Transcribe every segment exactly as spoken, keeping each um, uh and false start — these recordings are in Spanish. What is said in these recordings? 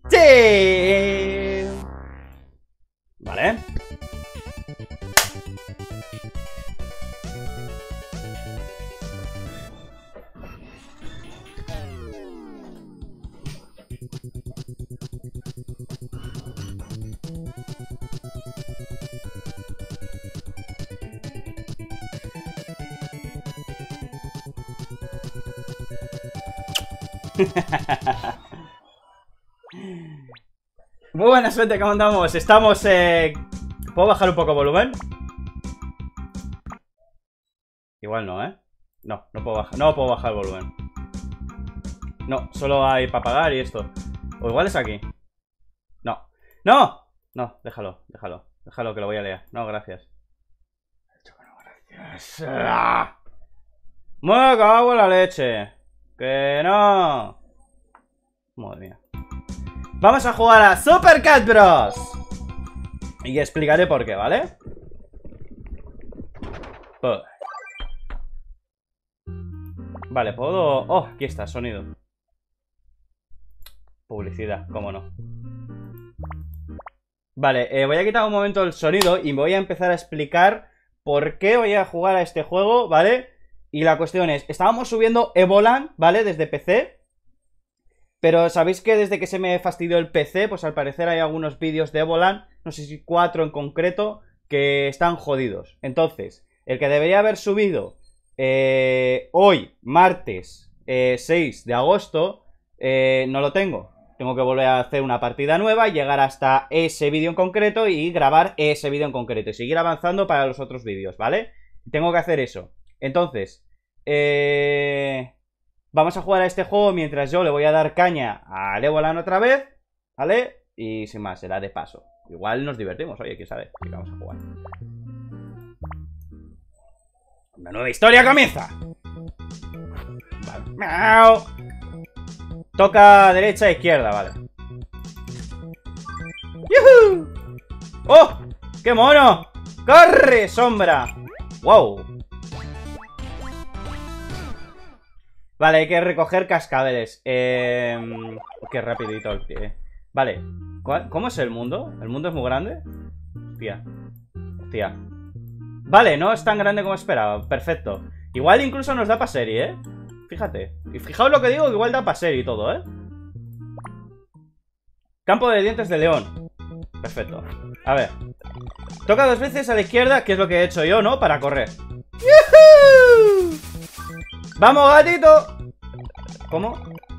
¡Sí! Vale. Muy buena suerte, ¿cómo andamos? Estamos, eh... ¿puedo bajar un poco el volumen? Igual no, ¿eh? No, no puedo bajar, no puedo bajar el volumen. No, solo hay para pagar y esto. O igual es aquí. No, ¡no! No, déjalo, déjalo. Déjalo que lo voy a leer. No, gracias. Gracias. ¡Ah! ¡Me cago en la leche! ¡Que no! Madre mía. Vamos a jugar a Super Cat Bros. Y explicaré por qué, ¿vale? Pues... Vale, puedo... Oh, aquí está, sonido. Publicidad, cómo no. Vale, eh, voy a quitar un momento el sonido y voy a empezar a explicar por qué voy a jugar a este juego, ¿vale? Y la cuestión es, estábamos subiendo Evoland, ¿vale? Desde P C. Pero sabéis que desde que se me fastidió el P C, pues al parecer hay algunos vídeos de Evoland, no sé si cuatro en concreto, que están jodidos. Entonces, el que debería haber subido eh, hoy, martes eh, seis de agosto, eh, no lo tengo. Tengo que volver a hacer una partida nueva, llegar hasta ese vídeo en concreto y grabar ese vídeo en concreto. Y seguir avanzando para los otros vídeos, ¿vale? Tengo que hacer eso. Entonces, eh... vamos a jugar a este juego mientras yo le voy a dar caña a Evoland otra vez, ¿vale? Y sin más, será de paso. Igual nos divertimos, oye, quién sabe. Así que vamos a jugar. Una nueva historia comienza. Vale. ¡Miau! Toca derecha e izquierda, vale. ¡Yuhu! ¡Oh! ¡Qué mono! ¡Corre, sombra! ¡Wow! Vale, hay que recoger cascabeles. Eh... Qué rapidito el pie. Vale. ¿Cómo es el mundo? ¿El mundo es muy grande? Hostia. Hostia. Vale, no es tan grande como esperaba. Perfecto. Igual incluso nos da para serie, ¿eh? Fíjate. Y fijaos lo que digo, que igual da para serie y todo, ¿eh? Campo de dientes de león. Perfecto. A ver. Toca dos veces a la izquierda, que es lo que he hecho yo, ¿no? Para correr. ¡Yuhu! ¡Vamos, gatito! ¿Cómo?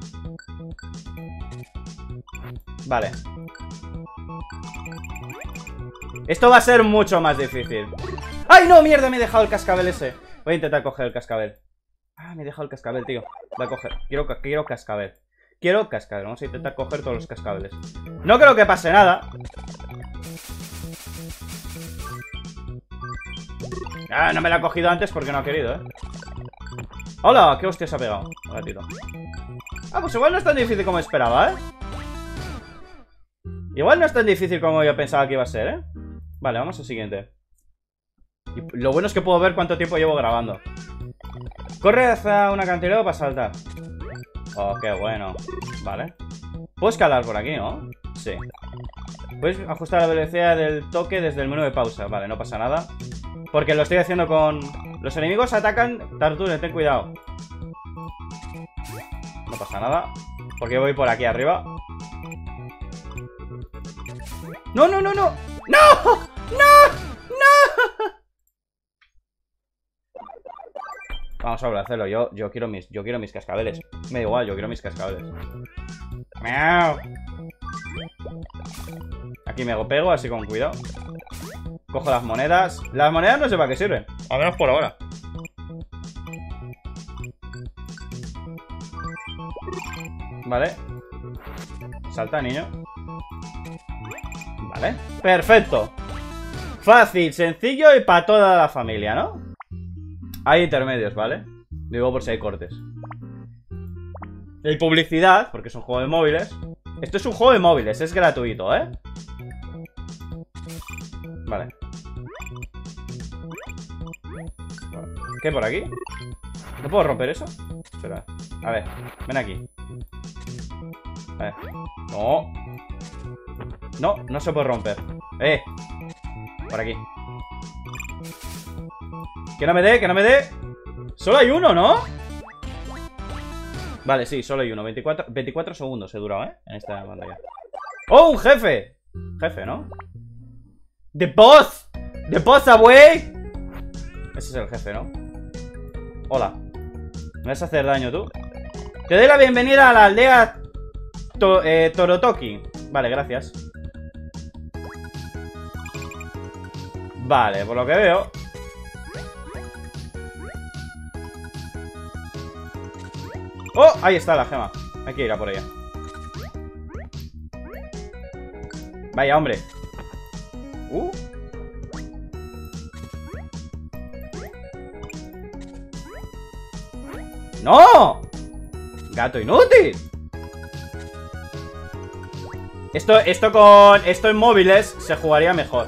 Vale. Esto va a ser mucho más difícil. ¡Ay, no! ¡Mierda! Me he dejado el cascabel ese. Voy a intentar coger el cascabel. Ah, me he dejado el cascabel, tío. Voy a coger. Quiero, quiero cascabel. Quiero cascabel. Vamos a intentar coger todos los cascabeles. No creo que pase nada. Ah, no me la he cogido antes porque no ha querido, ¿eh? ¡Hola! ¿Qué hostia se ha pegado? Gatito. Ah, pues igual no es tan difícil como esperaba, ¿eh? Igual no es tan difícil como yo pensaba que iba a ser, ¿eh? Vale, vamos al siguiente. Y lo bueno es que puedo ver cuánto tiempo llevo grabando. Corre hacia un acantilado para saltar. Oh, qué bueno. Vale. Puedo escalar por aquí, ¿no? Sí. Puedes ajustar la velocidad del toque desde el menú de pausa. Vale, no pasa nada. Porque lo estoy haciendo con... Los enemigos atacan. Tartune, ten cuidado. No pasa nada. Porque voy por aquí arriba. ¡No, no, no, no! ¡No! ¡No! ¡No! Vamos a volver a hacerlo. Yo, yo quiero mis, yo quiero mis cascabeles. Me da igual, yo quiero mis cascabeles. ¡Miau! Aquí me pego, así con cuidado. Cojo las monedas. Las monedas no sé para qué sirven. Al menos por ahora. Vale. Salta, niño. Vale. Perfecto. Fácil, sencillo y para toda la familia, ¿no? Hay intermedios, ¿vale? Digo por si hay cortes. Hay publicidad, porque es un juego de móviles. Esto es un juego de móviles, es gratuito, ¿eh? Vale. ¿Qué, por aquí? ¿No puedo romper eso? Espera. A ver, ven aquí. ver. No. No, no se puede romper. Eh. Por aquí. Que no me dé, que no me dé. Solo hay uno, ¿no? Vale, sí, solo hay uno. veinticuatro, veinticuatro segundos he durado, ¿eh? En esta pantalla. ¡Oh, un jefe! Jefe, ¿no? ¡The boss! ¡The boss away! Ese es el jefe, ¿no? Hola. ¿Me vas a hacer daño tú? Te doy la bienvenida a la aldea to eh, Torotoki. Vale, gracias. Vale, por lo que veo. ¡Oh! Ahí está la gema. Hay que ir a por ella. Vaya, hombre. Uh. ¡No! ¡Gato inútil! Esto, esto con... Esto en móviles se jugaría mejor.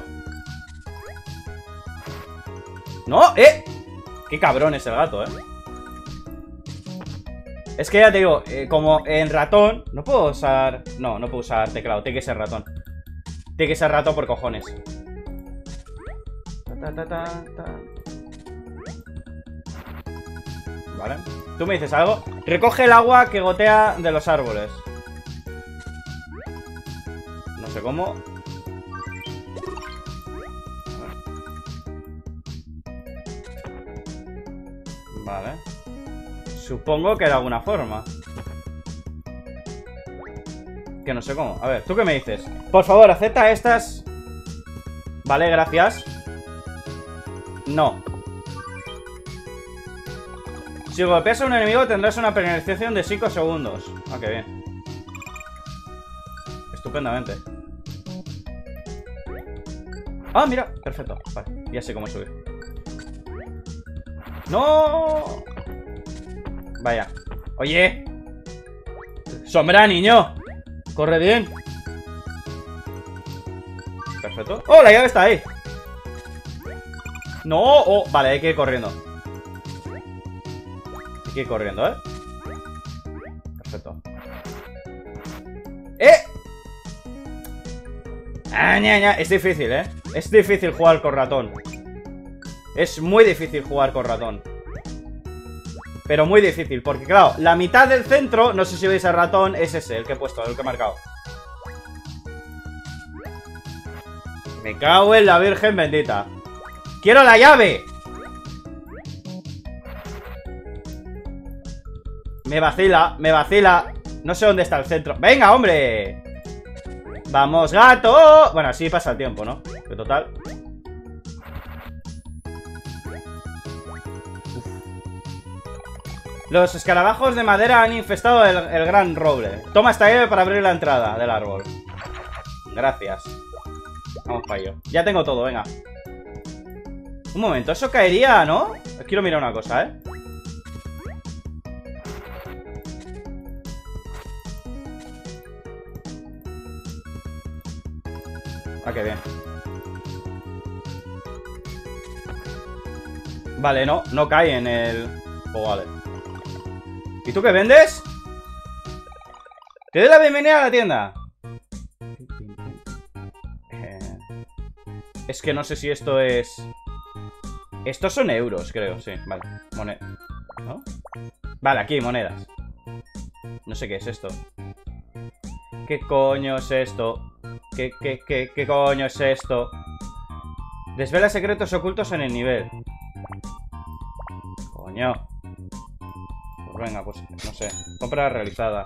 ¡No! ¡Eh! ¡Qué cabrón es el gato, eh! Es que ya te digo, eh, como en ratón... No puedo usar... No, no puedo usar teclado. Tiene que ser ratón. Tiene que ser ratón por cojones. Ta, ta, ta, ta. Vale. ¿Tú me dices algo? Recoge el agua que gotea de los árboles. No sé cómo. Vale. Supongo que de alguna forma. Que no sé cómo. A ver, ¿tú qué me dices? Por favor, acepta estas. Vale, gracias. No. Si golpeas a un enemigo tendrás una penalización de cinco segundos. Ah, qué bien. Estupendamente. Ah, mira, perfecto. Vale, ya sé cómo subir. ¡No! Vaya. Oye. Sombra, niño. Corre bien. Perfecto. ¡Oh, la llave está ahí! No, oh, vale, hay que ir corriendo. Hay que ir corriendo, ¿eh? Perfecto. ¡Eh! Ah, ña, ña. Es difícil, ¿eh? Es difícil jugar con ratón. Es muy difícil jugar con ratón. Pero muy difícil, porque claro, la mitad del centro, no sé si veis el ratón, es ese, el que he puesto, el que he marcado. Me cago en la Virgen bendita. ¡Quiero la llave! Me vacila, me vacila. No sé dónde está el centro. ¡Venga, hombre! ¡Vamos, gato! Bueno, así pasa el tiempo, ¿no? Que total. Uf. Los escarabajos de madera han infestado el, el gran roble. Toma esta llave para abrir la entrada del árbol. Gracias. Vamos para ello. Ya tengo todo, venga. Un momento, eso caería, ¿no? Quiero mirar una cosa, ¿eh? Ah, qué bien. Vale, no, no cae en el... Oh, vale. ¿Y tú qué vendes? Te doy la bienvenida a la tienda. Eh... Es que no sé si esto es... Estos son euros, creo, sí, vale. Moneda, ¿no? Vale, aquí, monedas. No sé qué es esto. ¿Qué coño es esto? ¿Qué, qué, qué, qué coño es esto? Desvela secretos ocultos en el nivel. Coño. Pues venga, pues, no sé. Compra realizada.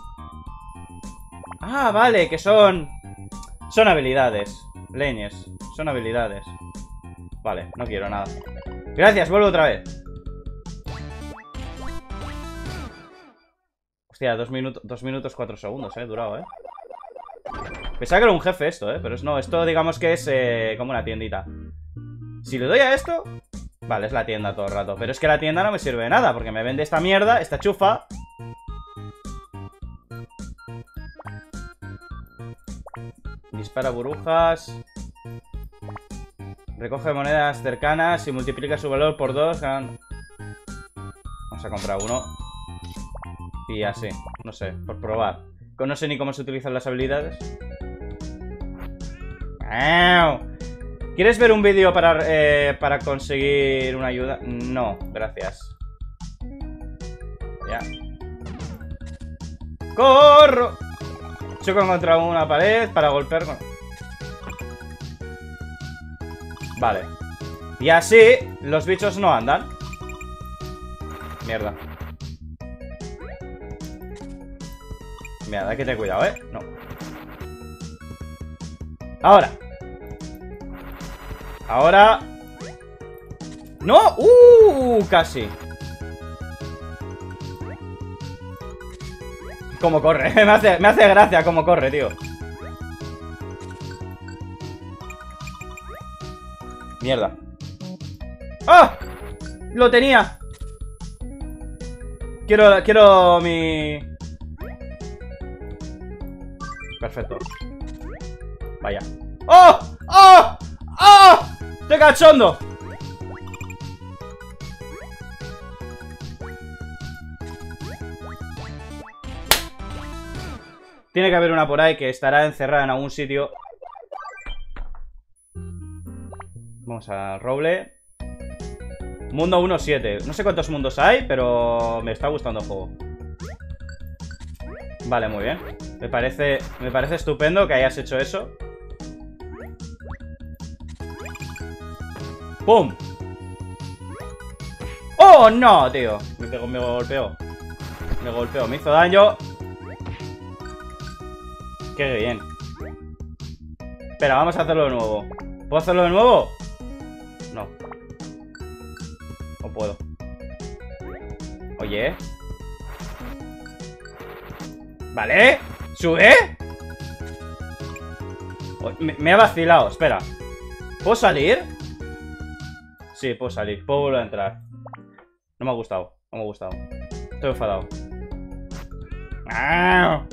Ah, vale, que son... Son habilidades. Leñes. Son habilidades. Vale, no quiero nada. Gracias, vuelvo otra vez. Hostia, dos minutos, dos minutos, cuatro segundos, eh, durado, eh. Pensaba que era un jefe esto, eh, pero es no, esto digamos que es eh, como una tiendita. Si le doy a esto... Vale, es la tienda todo el rato. Pero es que la tienda no me sirve de nada, porque me vende esta mierda, esta chufa. Dispara burbujas. Recoge monedas cercanas y multiplica su valor por dos. Vamos a comprar uno. Y así, no sé, por probar. No sé ni cómo se utilizan las habilidades. ¿Quieres ver un vídeo para, eh, para conseguir una ayuda? No, gracias. Ya. ¡Corro! Choco contra una pared para golpear con... Vale. Y así los bichos no andan. Mierda. Mira, hay que tener cuidado, ¿eh? No. Ahora. Ahora. ¡No! ¡Uh! Casi. Cómo corre. me, hace, me hace gracia cómo corre, tío. Mierda. ¡Ah! Lo tenía. Quiero, quiero mi... Perfecto. Vaya. ¡Oh! ¡Oh! ¡Oh! ¡Estoy cachondo! Tiene que haber una por ahí que estará encerrada en algún sitio. Vamos al roble. Mundo uno siete. No sé cuántos mundos hay, pero me está gustando el juego. Vale, muy bien. Me parece, me parece estupendo que hayas hecho eso. ¡Pum! ¡Oh, no, tío! Me pegó, me golpeó. Me golpeó, me hizo daño. ¡Qué bien! Espera, vamos a hacerlo de nuevo. ¿Puedo hacerlo de nuevo? No. No puedo. Oye. Vale. ¿Sube? Me, me ha vacilado, espera. ¿Puedo salir? Sí, puedo salir, puedo volver a entrar. No me ha gustado, no me ha gustado. Estoy enfadado. ¡Ah!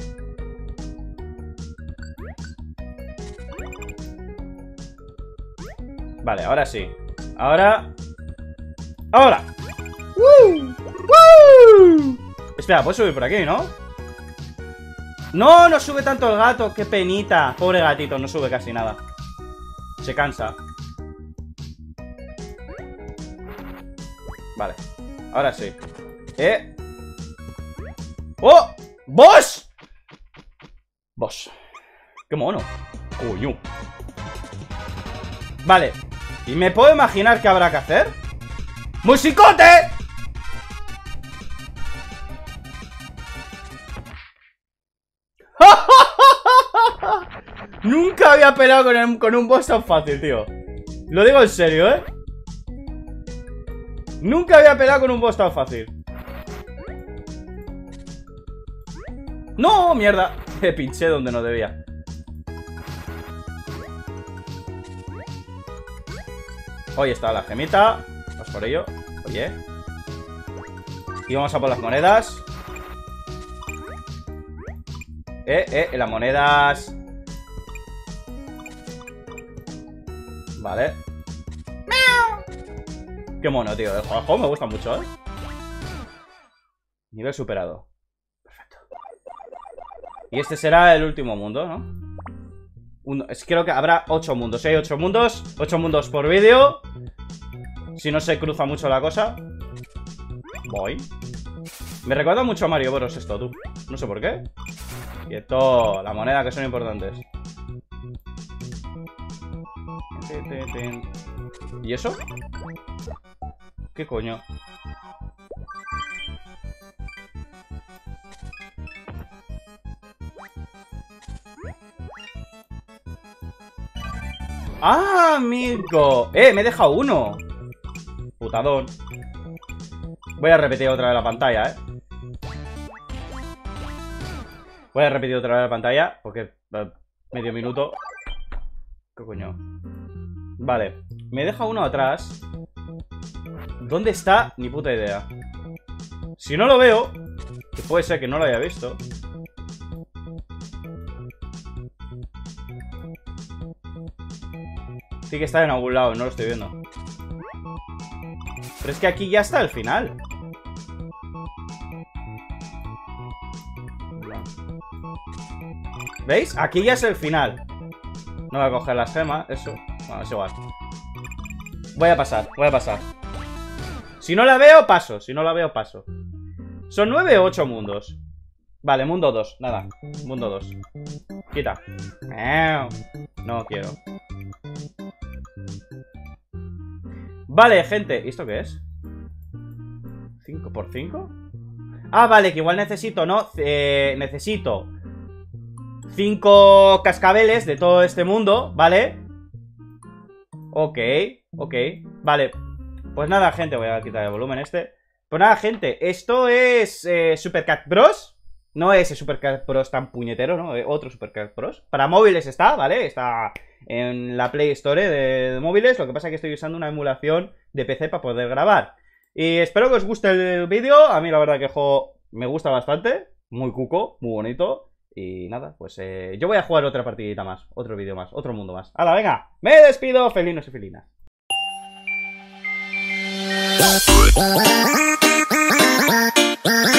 Vale, ahora sí. Ahora. ¡Ahora! ¡Woo! ¡Woo! Espera, puedo subir por aquí, ¿no? No, no sube tanto el gato. Qué penita. Pobre gatito, no sube casi nada. Se cansa. Vale, ahora sí. Eh ¡Oh! ¡Boss! Boss. ¡Qué mono! Coño. Vale. ¿Y me puedo imaginar qué habrá que hacer? ¡Musicote! Nunca había peleado con, el, con un boss tan fácil, tío. Lo digo en serio, ¿eh? Nunca había peleado con un boss tan fácil. ¡No! ¡Mierda! Me pinché donde no debía. Hoy está la gemita. Vamos por ello. Oye. Y vamos a por las monedas. Eh, eh, las monedas. Vale. Qué mono, tío. El juego me gusta mucho, ¿eh? Nivel superado. Perfecto. Y este será el último mundo, ¿no? Uno, es, creo que habrá ocho mundos. Si hay ocho mundos, ocho mundos por vídeo. Si no se cruza mucho la cosa. Voy. Me recuerda mucho a Mario Bros esto, tú. No sé por qué. Quieto, la moneda, que son importantes. ¿Y eso? ¿Qué coño? ¡Ah, amigo! ¡Eh! Me he dejado uno. Putadón. Voy a repetir otra vez la pantalla, ¿eh? Voy a repetir otra vez la pantalla porque eh, medio minuto. ¿Qué coño? Vale, me he dejado uno atrás. ¿Dónde está? Ni puta idea. Si no lo veo, que puede ser que no lo haya visto. Sí que está en algún lado, no lo estoy viendo. Pero es que aquí ya está el final. ¿Veis? Aquí ya es el final. No voy a coger las gemas, eso. Bueno, es igual. Voy a pasar, voy a pasar. Si no la veo, paso. Si no la veo, paso. Son nueve o ocho mundos. Vale, mundo dos, nada. Mundo dos. Quita. No quiero. Vale, gente. ¿Y esto qué es? ¿cinco por cinco? Ah, vale, que igual necesito, ¿no? Eh, necesito cinco cascabeles de todo este mundo, ¿vale? Ok, ok. Vale. Pues nada, gente, voy a quitar el volumen este. Pues nada, gente, esto es eh, Super Cat Bros. No es el Super Cat Bros tan puñetero, ¿no? Eh, otro Super Cat Bros. Para móviles está, ¿vale? Está en la Play Store de, de móviles. Lo que pasa es que estoy usando una emulación de P C para poder grabar. Y espero que os guste el vídeo. A mí la verdad que el juego me gusta bastante. Muy cuco, muy bonito. Y nada, pues eh, yo voy a jugar otra partidita más. Otro vídeo más, otro mundo más. ¡Hala, venga! ¡Me despido, felinos y felinas! We'll be right back.